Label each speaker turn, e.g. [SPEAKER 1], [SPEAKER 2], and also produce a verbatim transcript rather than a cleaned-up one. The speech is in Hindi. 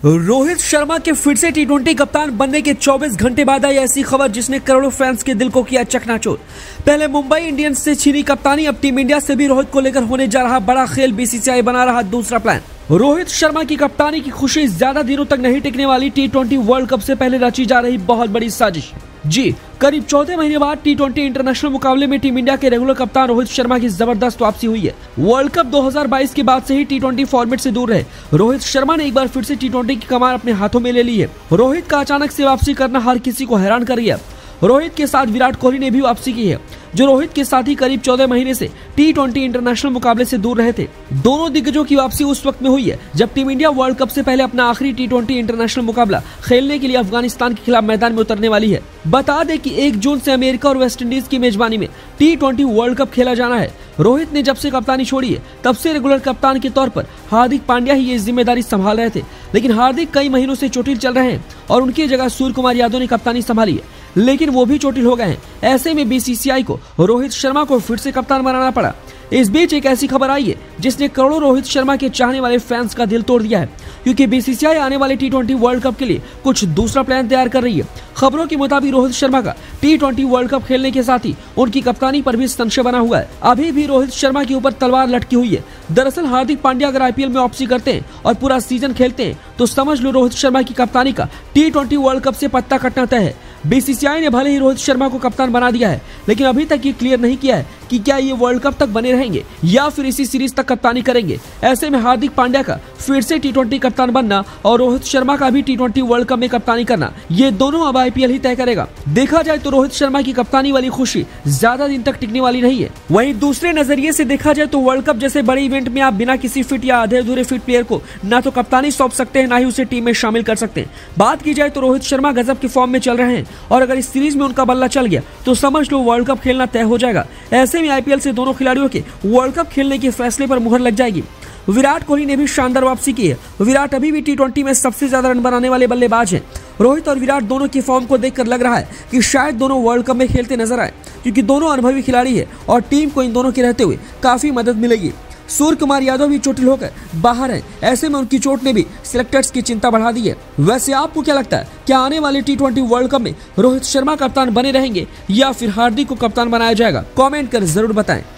[SPEAKER 1] रोहित शर्मा के फिर से टी ट्वेंटी कप्तान बनने के चौबीस घंटे बाद आई ऐसी खबर जिसने करोड़ों फैंस के दिल को किया चकनाचूर। पहले मुंबई इंडियंस से छीनी कप्तानी, अब टीम इंडिया से भी रोहित को लेकर होने जा रहा बड़ा खेल। बीसीसीआई बना रहा दूसरा प्लान। रोहित शर्मा की कप्तानी की खुशी ज्यादा दिनों तक नहीं टिकने वाली। टी ट्वेंटी वर्ल्ड कप से पहले रची जा रही बहुत बड़ी साजिश। जी, करीब चौदह महीने बाद टी ट्वेंटी इंटरनेशनल मुकाबले में टीम इंडिया के रेगुलर कप्तान रोहित शर्मा की जबरदस्त वापसी हुई है। वर्ल्ड कप दो हज़ार बाईस के बाद से ही टी ट्वेंटी फॉर्मेट से दूर रहे रोहित शर्मा ने एक बार फिर से टी ट्वेंटी की कमान अपने हाथों में ले ली है। रोहित का अचानक से वापसी करना हर किसी को हैरान कर रही है। रोहित के साथ विराट कोहली ने भी वापसी की है, जो रोहित के साथ ही करीब चौदह महीने से टी ट्वेंटी इंटरनेशनल मुकाबले से दूर रहे थे। दोनों दिग्गजों की वापसी उस वक्त में हुई है जब टीम इंडिया वर्ल्ड कप से पहले अपना आखिरी टी ट्वेंटी इंटरनेशनल मुकाबला खेलने के लिए अफगानिस्तान के खिलाफ मैदान में उतरने वाली है। बता दें कि एक जून से अमेरिका और वेस्टइंडीज की मेजबानी में टी ट्वेंटी वर्ल्ड कप खेला जाना है। रोहित ने जब से कप्तानी छोड़ी है तब से रेगुलर कप्तान के तौर पर हार्दिक पांड्या ही ये जिम्मेदारी संभाल रहे थे, लेकिन हार्दिक कई महीनों से चोटिल चल रहे हैं और उनकी जगह सूर्य कुमार यादव ने कप्तानी संभाली है, लेकिन वो भी चोटिल हो गए हैं। ऐसे में बीसीसीआई को रोहित शर्मा को फिर से कप्तान बनाना पड़ा। इस बीच एक ऐसी खबर आई है जिसने करोड़ों रोहित शर्मा के चाहने वाले फैंस का दिल तोड़ दिया है, क्योंकि बीसीसीआई आने वाले टी ट्वेंटी वर्ल्ड कप के लिए कुछ दूसरा प्लान तैयार कर रही है। खबरों के मुताबिक रोहित शर्मा का टी ट्वेंटी वर्ल्ड कप खेलने के साथ ही उनकी कप्तानी पर भी संशय बना हुआ है। अभी भी रोहित शर्मा के ऊपर तलवार लटकी हुई है। दरअसल हार्दिक पांड्या अगर आईपीएल में वापसी करते हैं और पूरा सीजन खेलते हैं तो समझ लो रोहित शर्मा की कप्तानी का टी ट्वेंटी वर्ल्ड कप से पत्ता कटना तय है। बीसीसीआई ने भले ही रोहित शर्मा को कप्तान बना दिया है, लेकिन अभी तक ये क्लियर नहीं किया है कि क्या ये वर्ल्ड कप तक बने रहेंगे या फिर इसी सीरीज तक कप्तानी करेंगे। ऐसे में हार्दिक पांड्या का फिर से टी ट्वेंटी कप्तान बनना और रोहित शर्मा का भी टी ट्वेंटी वर्ल्ड कप में कप्तानी करना, ये दोनों अब आईपीएल ही तय करेगा। देखा जाए तो रोहित शर्मा की कप्तानी वाली खुशी ज्यादा दिन तक टिकने वाली नहीं है। वहीं दूसरे नजरिए से देखा जाए तो वर्ल्ड कप जैसे बड़े इवेंट में आप बिना किसी फिट या आधे अधूरे फिट प्लेयर को ना तो कप्तानी सौंप सकते हैं, ना ही उसे टीम में शामिल कर सकते हैं। बात की जाए तो रोहित शर्मा गजब के फॉर्म में चल रहे हैं और अगर इस सीरीज में उनका बल्ला चल गया तो समझ लो वर्ल्ड कप खेलना तय हो जाएगा। ऐसे में आईपीएल से दोनों खिलाड़ियों के वर्ल्ड कप खेलने के फैसले पर मुहर लग जाएगी। विराट कोहली ने भी शानदार वापसी की है। विराट अभी भी टी ट्वेंटी में सबसे ज्यादा रन बनाने वाले बल्लेबाज हैं। रोहित और विराट दोनों की फॉर्म को देखकर लग रहा है कि शायद दोनों वर्ल्ड कप में खेलते नजर आए, क्योंकि दोनों अनुभवी खिलाड़ी है और टीम को इन दोनों के रहते हुए काफी मदद मिलेगी। सूर्य कुमार यादव भी चोटिल होकर बाहर हैं। ऐसे में उनकी चोट ने भी सिलेक्टर्स की चिंता बढ़ा दी है। वैसे आपको क्या लगता है, क्या आने वाले टी ट्वेंटी वर्ल्ड कप में रोहित शर्मा कप्तान बने रहेंगे या फिर हार्दिक को कप्तान बनाया जाएगा? कमेंट कर जरूर बताएं।